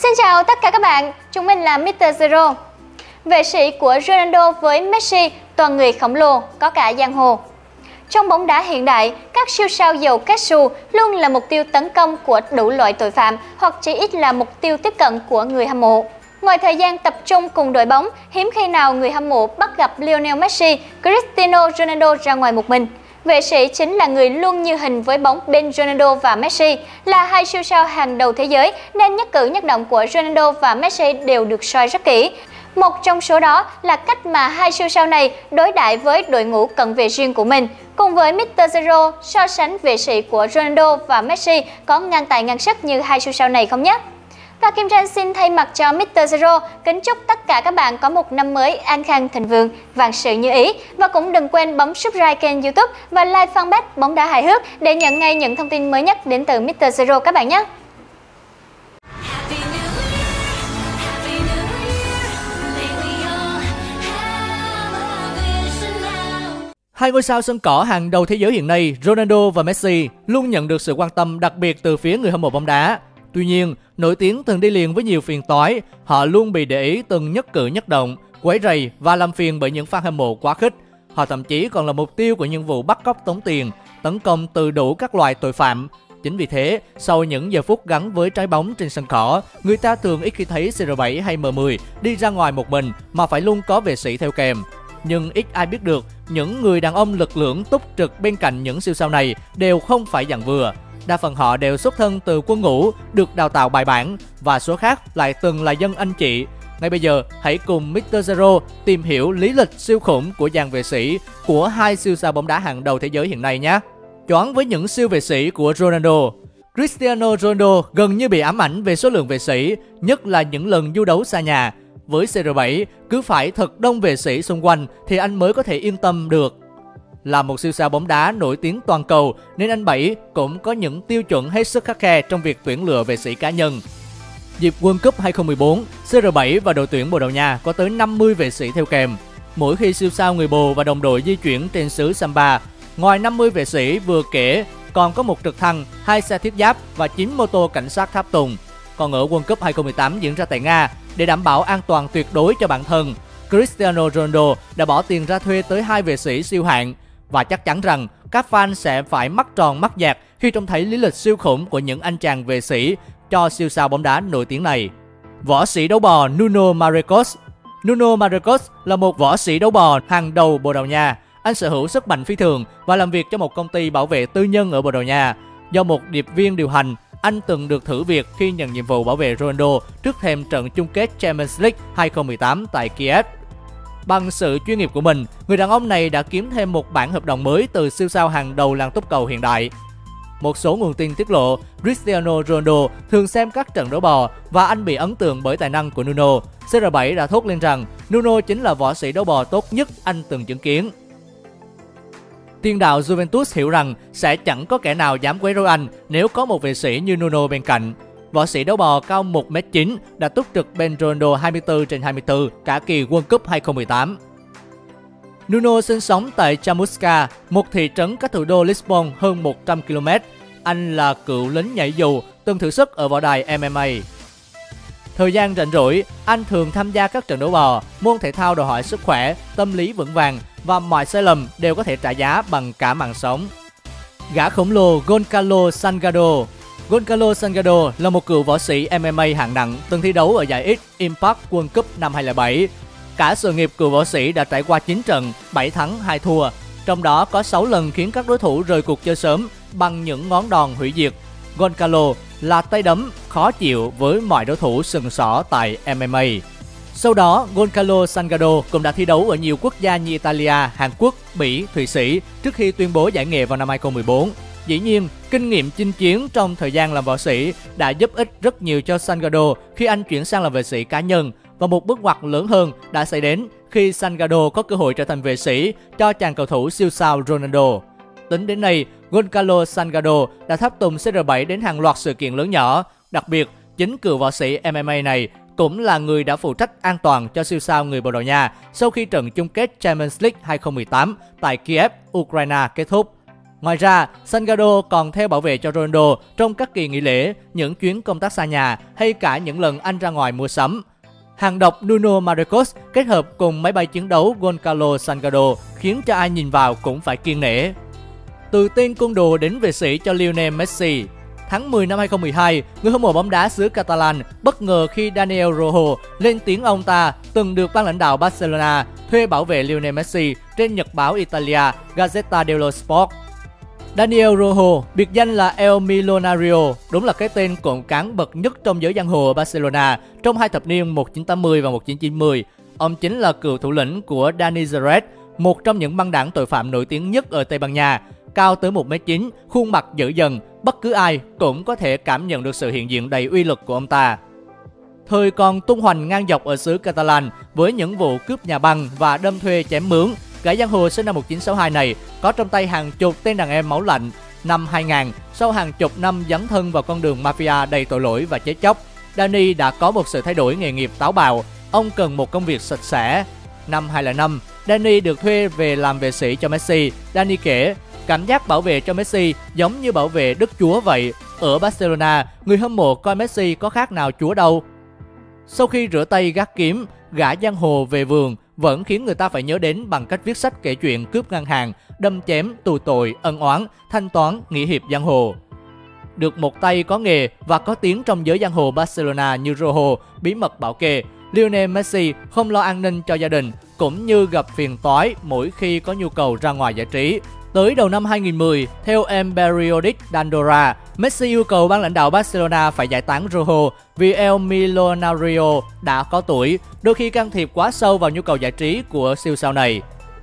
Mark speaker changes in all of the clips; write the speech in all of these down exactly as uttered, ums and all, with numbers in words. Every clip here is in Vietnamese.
Speaker 1: Xin chào tất cả các bạn, chúng mình là mít tơ Zero. Vệ sĩ của Ronaldo với Messi, toàn người khổng lồ, có cả giang hồ. Trong bóng đá hiện đại, các siêu sao giàu kết xù luôn là mục tiêu tấn công của đủ loại tội phạm hoặc chỉ ít là mục tiêu tiếp cận của người hâm mộ. Ngoài thời gian tập trung cùng đội bóng, hiếm khi nào người hâm mộ bắt gặp Lionel Messi, Cristiano Ronaldo ra ngoài một mình. Vệ sĩ chính là người luôn như hình với bóng bên Ronaldo và Messi, là hai siêu sao hàng đầu thế giới nên nhất cử nhất động của Ronaldo và Messi đều được soi rất kỹ. Một trong số đó là cách mà hai siêu sao này đối đãi với đội ngũ cận vệ riêng của mình. Cùng với mít tơ Zero, so sánh vệ sĩ của Ronaldo và Messi có ngang tài ngang sức như hai siêu sao này không nhé? Và Kim Trang xin thay mặt cho mít tơ Zero kính chúc tất cả các bạn có một năm mới an khang thịnh vượng, vạn sự như ý. Và cũng đừng quên bấm subscribe kênh YouTube và like fanpage Bóng Đá Hài Hước để nhận ngay những thông tin mới nhất đến từ mít tơ Zero các bạn nhé.
Speaker 2: Hai ngôi sao sân cỏ hàng đầu thế giới hiện nay, Ronaldo và Messi, luôn nhận được sự quan tâm đặc biệt từ phía người hâm mộ bóng đá. Tuy nhiên, nổi tiếng thường đi liền với nhiều phiền toái, họ luôn bị để ý từng nhất cử nhất động, quấy rầy và làm phiền bởi những fan hâm mộ quá khích. Họ thậm chí còn là mục tiêu của những vụ bắt cóc tống tiền, tấn công từ đủ các loại tội phạm. Chính vì thế, sau những giờ phút gắn với trái bóng trên sân cỏ, người ta thường ít khi thấy xê rờ bảy hay em mười đi ra ngoài một mình mà phải luôn có vệ sĩ theo kèm. Nhưng ít ai biết được, những người đàn ông lực lưỡng túc trực bên cạnh những siêu sao này đều không phải dạng vừa. Đa phần họ đều xuất thân từ quân ngũ, được đào tạo bài bản và số khác lại từng là dân anh chị. Ngay bây giờ, hãy cùng mít tơ Zero tìm hiểu lý lịch siêu khủng của dàn vệ sĩ của hai siêu sao bóng đá hàng đầu thế giới hiện nay nhé. Choáng với những siêu vệ sĩ của Ronaldo. Cristiano Ronaldo gần như bị ám ảnh về số lượng vệ sĩ, nhất là những lần du đấu xa nhà. Với xê rờ bảy, cứ phải thật đông vệ sĩ xung quanh thì anh mới có thể yên tâm được. Là một siêu sao bóng đá nổi tiếng toàn cầu nên anh Bảy cũng có những tiêu chuẩn hết sức khắt khe trong việc tuyển lựa vệ sĩ cá nhân. Dịp World Cup hai không một bốn, xê rờ bảy và đội tuyển Bồ Đào Nha có tới năm mươi vệ sĩ theo kèm. Mỗi khi siêu sao người Bồ và đồng đội di chuyển trên xứ Samba, ngoài năm mươi vệ sĩ vừa kể, còn có một trực thăng, hai xe thiết giáp và chín mô tô cảnh sát tháp tùng. Còn ở World Cup hai không một tám diễn ra tại Nga, để đảm bảo an toàn tuyệt đối cho bản thân, Cristiano Ronaldo đã bỏ tiền ra thuê tới hai vệ sĩ siêu hạng. Và chắc chắn rằng các fan sẽ phải mắt tròn mắt dẹt khi trông thấy lý lịch siêu khủng của những anh chàng vệ sĩ cho siêu sao bóng đá nổi tiếng này. Võ sĩ đấu bò Nuno Marcos. Nuno Marcos là một võ sĩ đấu bò hàng đầu Bồ Đào Nha. Anh sở hữu sức mạnh phi thường và làm việc cho một công ty bảo vệ tư nhân ở Bồ Đào Nha. Do một điệp viên điều hành, anh từng được thử việc khi nhận nhiệm vụ bảo vệ Ronaldo trước thềm trận chung kết Champions League hai không một tám tại Kiev. Bằng sự chuyên nghiệp của mình, người đàn ông này đã kiếm thêm một bản hợp đồng mới từ siêu sao hàng đầu làng túc cầu hiện đại. Một số nguồn tin tiết lộ, Cristiano Ronaldo thường xem các trận đấu bò và anh bị ấn tượng bởi tài năng của Nuno. xê rờ bảy đã thốt lên rằng Nuno chính là võ sĩ đấu bò tốt nhất anh từng chứng kiến. Tiền đạo Juventus hiểu rằng sẽ chẳng có kẻ nào dám quấy rối anh nếu có một vệ sĩ như Nuno bên cạnh. Võ sĩ đấu bò cao một mét chín đã túc trực bên Ronaldo hai mươi tư trên hai mươi tư cả kỳ World Cup hai không một tám. Nuno sinh sống tại Chamusca, một thị trấn cách thủ đô Lisbon hơn một trăm ki lô mét. Anh là cựu lính nhảy dù, từng thử sức ở võ đài em em a. Thời gian rảnh rỗi, anh thường tham gia các trận đấu bò, môn thể thao đòi hỏi sức khỏe, tâm lý vững vàng và mọi sai lầm đều có thể trả giá bằng cả mạng sống. Gã khổng lồ Goncalo Salgado. Goncalo Salgado là một cựu võ sĩ em em a hạng nặng từng thi đấu ở giải X Impact World Cup năm hai không không bảy. Cả sự nghiệp cựu võ sĩ đã trải qua chín trận, bảy thắng hai thua. Trong đó có sáu lần khiến các đối thủ rời cuộc chơi sớm bằng những ngón đòn hủy diệt. Goncalo là tay đấm khó chịu với mọi đối thủ sừng sỏ tại em em a. Sau đó, Goncalo Salgado cũng đã thi đấu ở nhiều quốc gia như Italia, Hàn Quốc, Bỉ, Thụy Sĩ trước khi tuyên bố giải nghệ vào năm hai không một bốn. Dĩ nhiên, kinh nghiệm chinh chiến trong thời gian làm võ sĩ đã giúp ích rất nhiều cho Salgado khi anh chuyển sang làm vệ sĩ cá nhân, và một bước ngoặt lớn hơn đã xảy đến khi Salgado có cơ hội trở thành vệ sĩ cho chàng cầu thủ siêu sao Ronaldo. Tính đến nay, Goncalo Salgado đã tháp tùng xê rờ bảy đến hàng loạt sự kiện lớn nhỏ. Đặc biệt, chính cựu võ sĩ em em a này cũng là người đã phụ trách an toàn cho siêu sao người Bồ Đào Nha sau khi trận chung kết Champions League hai không một tám tại Kiev, Ukraine kết thúc. Ngoài ra, Salgado còn theo bảo vệ cho Ronaldo trong các kỳ nghỉ lễ, những chuyến công tác xa nhà hay cả những lần anh ra ngoài mua sắm. Hàng độc Nuno Marcos kết hợp cùng máy bay chiến đấu Goncalo Salgado khiến cho ai nhìn vào cũng phải kiêng nể. Từ tên côn đồ đến vệ sĩ cho Lionel Messi. Tháng mười năm hai không một hai, người hâm mộ bóng đá xứ Catalan bất ngờ khi Daniel Rojo lên tiếng ông ta từng được ban lãnh đạo Barcelona thuê bảo vệ Lionel Messi trên nhật báo Italia Gazzetta dello Sport. Daniel Rojo, biệt danh là El Millonario, đúng là cái tên cộm cán bậc nhất trong giới giang hồ ở Barcelona trong hai thập niên một nghìn chín trăm tám mươi và một nghìn chín trăm chín mươi. Ông chính là cựu thủ lĩnh của Dani Jerez, một trong những băng đảng tội phạm nổi tiếng nhất ở Tây Ban Nha. Cao tới một mét chín, khuôn mặt dữ dằn, bất cứ ai cũng có thể cảm nhận được sự hiện diện đầy uy lực của ông ta. Thời còn tung hoành ngang dọc ở xứ Catalan với những vụ cướp nhà băng và đâm thuê chém mướn, gã giang hồ sinh năm một nghìn chín trăm sáu mươi hai này có trong tay hàng chục tên đàn em máu lạnh. Năm hai nghìn, sau hàng chục năm dấn thân vào con đường mafia đầy tội lỗi và chết chóc, Dani đã có một sự thay đổi nghề nghiệp táo bạo. Ông cần một công việc sạch sẽ. Năm hai không không năm, Dani được thuê về làm vệ sĩ cho Messi. Dani kể, cảm giác bảo vệ cho Messi giống như bảo vệ Đức Chúa vậy. Ở Barcelona, người hâm mộ coi Messi có khác nào Chúa đâu. Sau khi rửa tay gác kiếm, gã giang hồ về vườn vẫn khiến người ta phải nhớ đến bằng cách viết sách kể chuyện cướp ngân hàng, đâm chém, tù tội, ân oán, thanh toán, nghĩa hiệp giang hồ. Được một tay có nghề và có tiếng trong giới giang hồ Barcelona như Rojo bí mật bảo kê, Lionel Messi không lo an ninh cho gia đình, cũng như gặp phiền toái mỗi khi có nhu cầu ra ngoài giải trí. Tới đầu năm hai không một không, theo El Periodic d'Andorra, Messi yêu cầu ban lãnh đạo Barcelona phải giải tán Rojo vì El Millonario đã có tuổi, đôi khi can thiệp quá sâu vào nhu cầu giải trí của siêu sao này.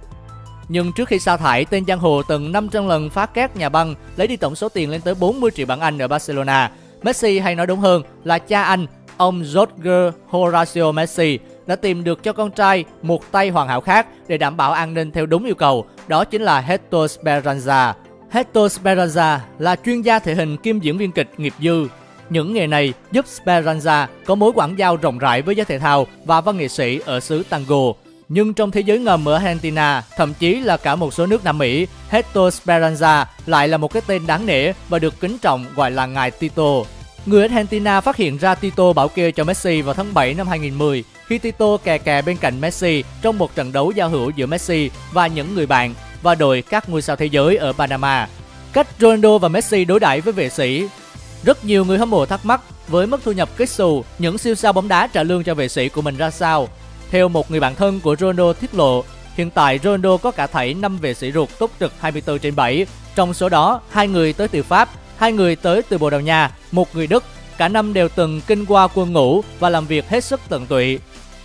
Speaker 2: Nhưng trước khi sa thải, tên giang hồ từng năm trăm lần phá két nhà băng, lấy đi tổng số tiền lên tới bốn mươi triệu bảng Anh ở Barcelona. Messi, hay nói đúng hơn là cha anh, ông Jorge Horacio Messi, đã tìm được cho con trai một tay hoàn hảo khác để đảm bảo an ninh theo đúng yêu cầu, đó chính là Hector Speranza. Hector Speranza là chuyên gia thể hình kiêm diễn viên kịch nghiệp dư. Những nghề này giúp Speranza có mối quảng giao rộng rãi với giới thể thao và văn nghệ sĩ ở xứ tango. Nhưng trong thế giới ngầm ở Argentina, thậm chí là cả một số nước Nam Mỹ, Hector Speranza lại là một cái tên đáng nể và được kính trọng gọi là ngài Tito. Người Argentina phát hiện ra Tito bảo kê cho Messi vào tháng bảy năm hai không một không khi Tito kè kè bên cạnh Messi trong một trận đấu giao hữu giữa Messi và những người bạn và đội các ngôi sao thế giới ở Panama. Cách Ronaldo và Messi đối đãi với vệ sĩ. Rất nhiều người hâm mộ thắc mắc với mức thu nhập kếch xù, những siêu sao bóng đá trả lương cho vệ sĩ của mình ra sao. Theo một người bạn thân của Ronaldo tiết lộ, hiện tại Ronaldo có cả thảy năm vệ sĩ ruột túc trực hai mươi tư trên bảy. Trong số đó, hai người tới từ Pháp, hai người tới từ Bồ Đào Nha, một người Đức. Cả năm đều từng kinh qua quân ngũ và làm việc hết sức tận tụy.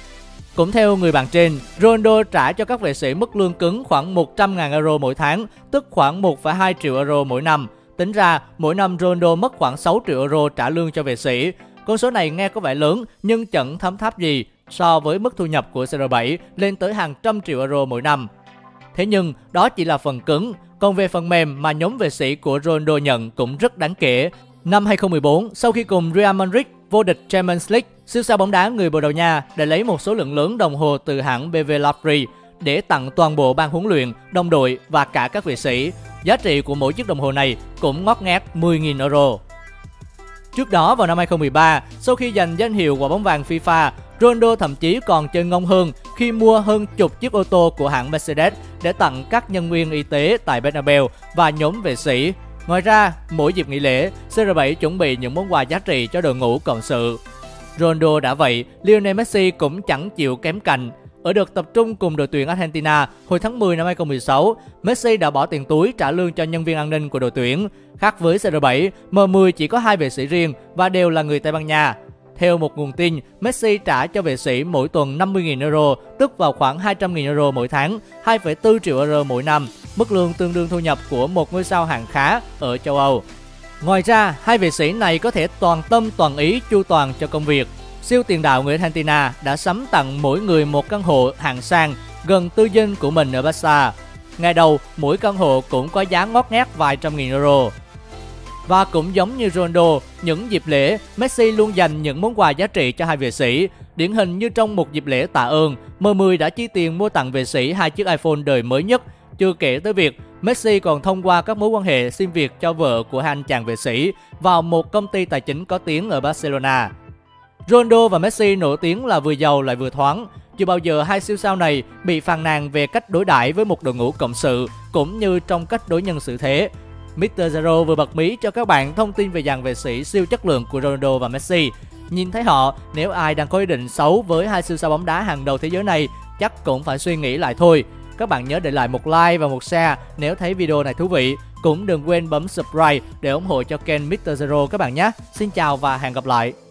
Speaker 2: Cũng theo người bạn trên, Ronaldo trả cho các vệ sĩ mức lương cứng khoảng một trăm nghìn euro mỗi tháng, tức khoảng một phẩy hai triệu euro mỗi năm. Tính ra, mỗi năm Ronaldo mất khoảng sáu triệu euro trả lương cho vệ sĩ. Con số này nghe có vẻ lớn nhưng chẳng thấm tháp gì so với mức thu nhập của xê rờ bảy lên tới hàng trăm triệu euro mỗi năm. Thế nhưng, đó chỉ là phần cứng. Còn về phần mềm mà nhóm vệ sĩ của Ronaldo nhận cũng rất đáng kể. Năm hai không một bốn, sau khi cùng Real Madrid vô địch Champions League, siêu sao bóng đá người Bồ Đào Nha đã lấy một số lượng lớn đồng hồ từ hãng bê vê La Free để tặng toàn bộ ban huấn luyện, đồng đội và cả các vệ sĩ. Giá trị của mỗi chiếc đồng hồ này cũng ngót nghét mười nghìn euro. Trước đó vào năm hai không một ba, sau khi giành danh hiệu quả bóng vàng FIFA, Ronaldo thậm chí còn chơi ngông hơn khi mua hơn chục chiếc ô tô của hãng Mercedes để tặng các nhân viên y tế tại Bernabeu và nhóm vệ sĩ. Ngoài ra, mỗi dịp nghỉ lễ, xê rờ bảy chuẩn bị những món quà giá trị cho đội ngũ cộng sự. Ronaldo đã vậy, Lionel Messi cũng chẳng chịu kém cạnh. Ở đợt tập trung cùng đội tuyển Argentina hồi tháng mười năm hai không một sáu, Messi đã bỏ tiền túi trả lương cho nhân viên an ninh của đội tuyển. Khác với xê rờ bảy, em mười chỉ có hai vệ sĩ riêng và đều là người Tây Ban Nha. Theo một nguồn tin, Messi trả cho vệ sĩ mỗi tuần năm mươi nghìn euro, tức vào khoảng hai trăm nghìn euro mỗi tháng, hai phẩy bốn triệu euro mỗi năm, mức lương tương đương thu nhập của một ngôi sao hạng khá ở châu Âu. Ngoài ra, hai vệ sĩ này có thể toàn tâm toàn ý chu toàn cho công việc. Siêu tiền đạo người Argentina đã sắm tặng mỗi người một căn hộ hạng sang gần tư dinh của mình ở Barca. Ngày đầu, mỗi căn hộ cũng có giá ngót nghét vài trăm nghìn euro. Và cũng giống như Ronaldo, những dịp lễ, Messi luôn dành những món quà giá trị cho hai vệ sĩ. Điển hình như trong một dịp lễ tạ ơn, em mười đã chi tiền mua tặng vệ sĩ hai chiếc iPhone đời mới nhất. Chưa kể tới việc Messi còn thông qua các mối quan hệ xin việc cho vợ của hai anh chàng vệ sĩ vào một công ty tài chính có tiếng ở Barcelona. Ronaldo và Messi nổi tiếng là vừa giàu lại vừa thoáng. Chưa bao giờ hai siêu sao này bị phàn nàn về cách đối đãi với một đội ngũ cộng sự cũng như trong cách đối nhân xử thế. mít tơ Zero vừa bật mí cho các bạn thông tin về dàn vệ sĩ siêu chất lượng của Ronaldo và Messi. Nhìn thấy họ, nếu ai đang có ý định xấu với hai siêu sao bóng đá hàng đầu thế giới này, chắc cũng phải suy nghĩ lại thôi. Các bạn nhớ để lại một like và một share nếu thấy video này thú vị. Cũng đừng quên bấm subscribe để ủng hộ cho kênh mít tơ Zero các bạn nhé. Xin chào và hẹn gặp lại.